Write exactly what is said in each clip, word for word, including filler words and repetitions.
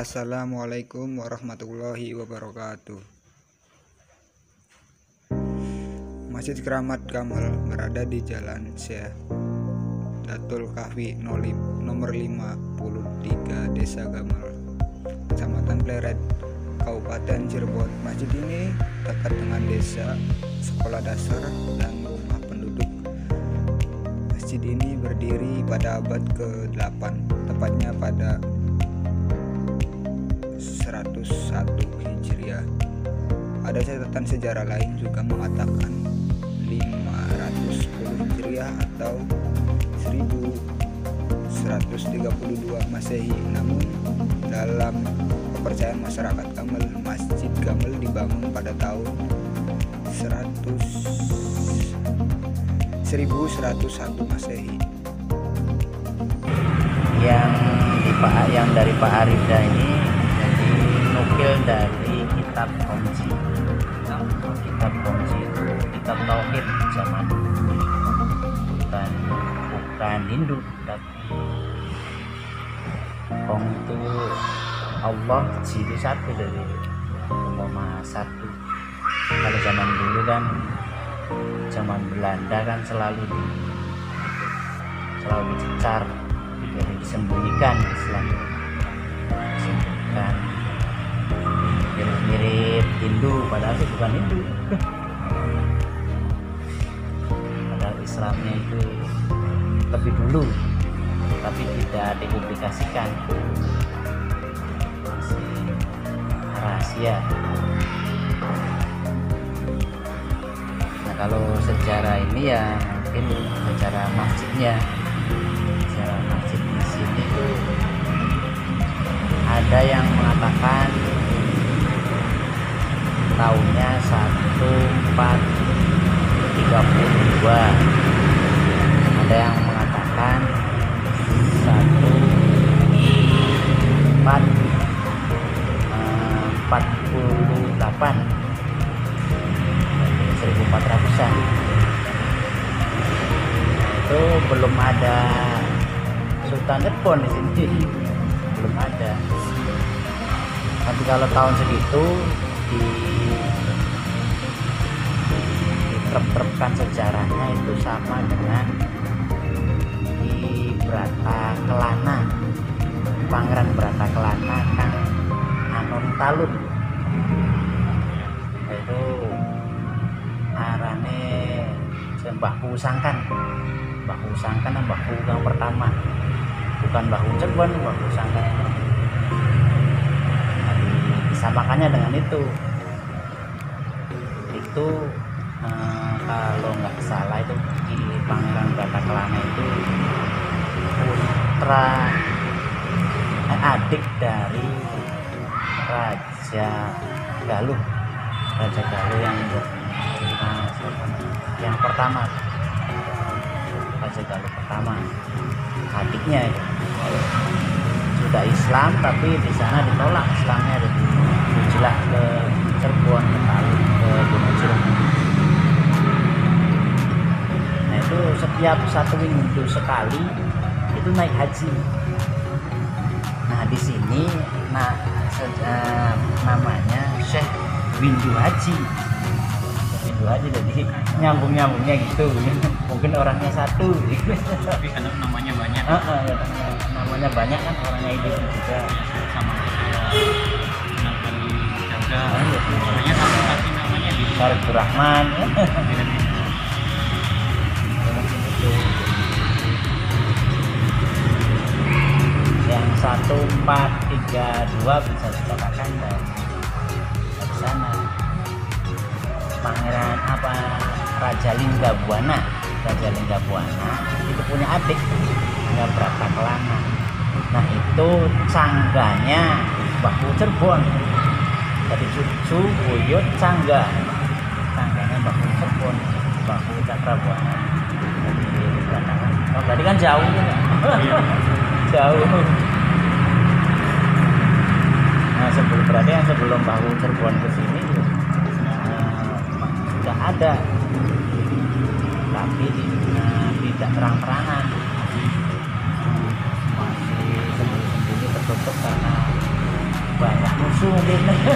Assalamualaikum warahmatullahi wabarakatuh. Masjid Keramat Kamal berada di Jalan Syekh Datul Kahfi nomor lima puluh tiga Desa Gamal, Kecamatan Pleret, Kabupaten Cirebon. Masjid ini dekat dengan desa, sekolah dasar, dan rumah penduduk. Masjid ini berdiri pada abad ke delapan, tepatnya pada seratus satu Hijriah. Ada catatan sejarah lain juga mengatakan lima ratus sepuluh Hijriah atau seribu seratus tiga puluh dua Masehi. Namun dalam kepercayaan masyarakat Gamal, Masjid Gamal dibangun pada tahun seribu seratus satu Masehi. Yang di Pak yang dari Pak Arida ini jadi nukil dari kitab Komji. Kitab Komji itu kitab tauhid zaman dulu, bukan bukan Hindu, tapi Kong itu Allah, Ji itu satu, dari umpama satu. Kalau zaman dulu kan, zaman Belanda kan selalu di, selalu dicecar, jadi disembunyikan Islam, disembunyikan, mirip-mirip Hindu, padahal itu bukan Hindu. Padahal Islamnya itu lebih dulu, tapi tidak dipublikasikan, masih rahasia. Nah, kalau sejarah ini ya mungkin sejarah masjidnya. Sejarah masjid di sini tuh ada yang mengatakan tahunnya seribu empat ratus tiga puluh dua, ada yang mengatakan seribu empat ratus empat puluh delapan, seribu empat ratusan. Itu belum ada Sultan Cirebon di sini, belum ada. Tapi kalau tahun segitu di diterap-terapkan sejarahnya itu sama dengan di Brata Kelana, Pangeran Brata Kelana Kang Anon Talun. Itu arane Mbahku Sangkan, Mbahku Sangkan dan Mbahku yang pertama, bukan Mbahku Cirebon, Mbahku Sangkan. Disamakannya dengan itu. Itu eh, kalau nggak salah itu di Pangeran Brata Kelana itu putra eh, adik dari Raja Galuh, Raja Galuh yang nah, yang pertama, Raja Galuh pertama, adiknya itu sudah Islam, tapi di sana ditolak Islamnya, dijelah ke Cirebon, ke Palu, ke Gunung Cirebon. Nah itu setiap satu minggu sekali itu naik haji. Nah di sini nah uh, namanya Syekh Windu Haji. Windu Haji, jadi nyambung nyambungnya gitu. Mungkin orangnya satu. Tapi karena namanya banyak. Uh, uh, ya, namanya banyak kan, orangnya itu juga Sama Nabi Jaga. Orangnya sama tapi namanya di Syarifur Rahman. Yang satu empat tiga dua bisa dikatakan dari dari sana. Pangeran apa Raja Linggabuana, Raja Linggabuana itu punya adik namanya Brata Kelana. Nah itu cangganya Mbahku Cirebon, dari cucu buyut cangga, cangganya Mbahku Cirebon, Mbahku Cakrabuana. Jadi Brata Kelana. Oh berarti kan jauh ya? Jauh. Nah sebelum berarti yang sebelum Mbahku Cirebon ke sini sudah ada, tapi uh, tidak terang-terangan, masih sembunyi-sembunyi tertutup karena nafsu mungkin.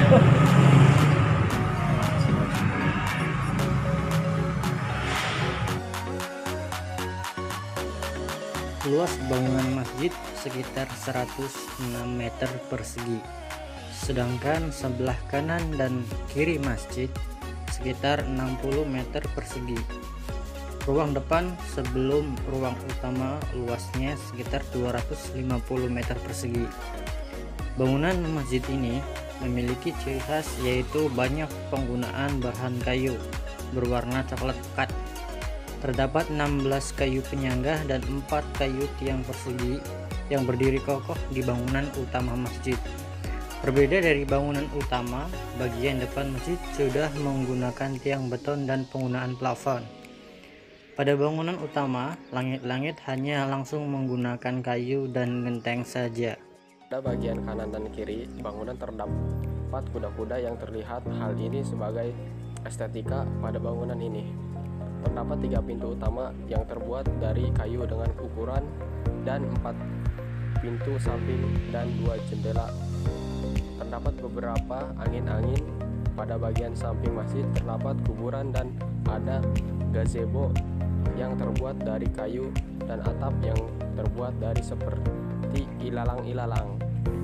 Luas bangunan masjid sekitar seratus enam meter persegi, sedangkan sebelah kanan dan kiri masjid sekitar enam puluh meter persegi. Ruang depan sebelum ruang utama luasnya sekitar dua ratus lima puluh meter persegi. Bangunan masjid ini memiliki ciri khas yaitu banyak penggunaan bahan kayu berwarna coklat pekat. Terdapat enam belas kayu penyangga dan empat kayu tiang persegi yang berdiri kokoh di bangunan utama masjid. Berbeda dari bangunan utama, bagian depan masjid sudah menggunakan tiang beton dan penggunaan plafon. Pada bangunan utama, langit-langit hanya langsung menggunakan kayu dan genteng saja. Pada bagian kanan dan kiri bangunan terdapat kuda-kuda yang terlihat. Hal ini sebagai estetika pada bangunan ini. Terdapat tiga pintu utama yang terbuat dari kayu dengan ukuran dan empat pintu samping dan dua jendela. Terdapat beberapa angin-angin pada bagian samping masjid. Terdapat kuburan dan ada gazebo yang terbuat dari kayu dan atap yang terbuat dari seperti ilalang-ilalang.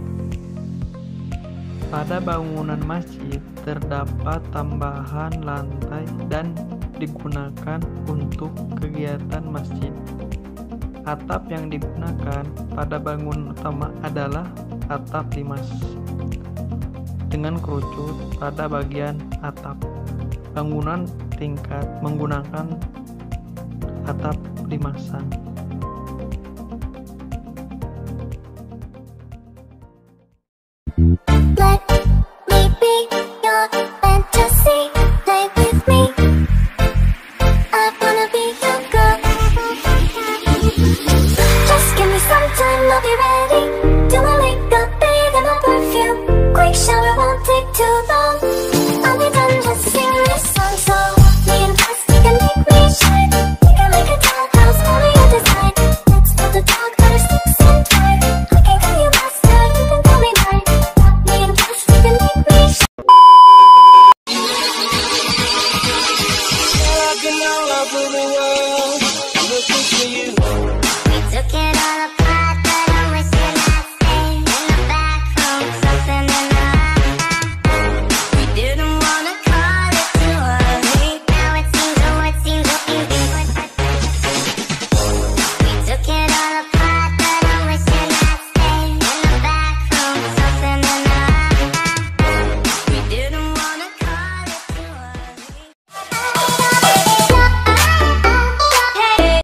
Pada bangunan masjid terdapat tambahan lantai dan digunakan untuk kegiatan masjid. Atap yang digunakan pada bangunan utama adalah atap limas dengan kerucut pada bagian atap. Bangunan tingkat menggunakan atap limasan. Black